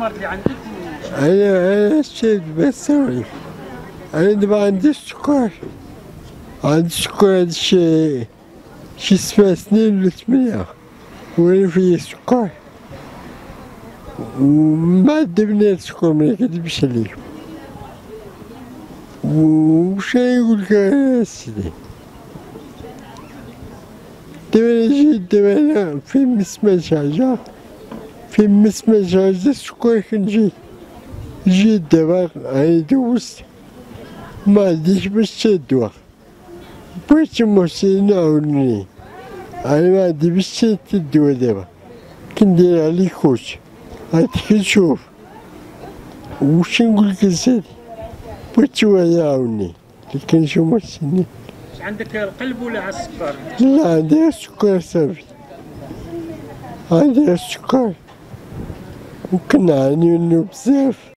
المرض اللي عندك؟ أنا شيء بسوي. أنا ما عندي السكر. عندي السكر هذا الشيء شي 7 سنين ولا 8 وأنا فيا سكر. وما عذبني السكر ما نكذبش عليك. وش نقول لك سيدي؟ دابا جيت دابا أنا فين ما سمعتش حاجة فين ما سمعتش حاجة السكر كنجي. جيت دابا هاني دوزت ما عنديش باش تا الدواء. بغيت المحسن يعاونني. أنا ما عندي باش تا الدواء دابا. كندير عليه كوش. هاد كنشوف. وش نقول لك أسيدي؟ بغيت هو يعاونني. اللي كنشوف محسن. عندك القلب ولا على السكر؟ لا عندي السكر صافي. عندي السكر وكنعاني منو بزاف.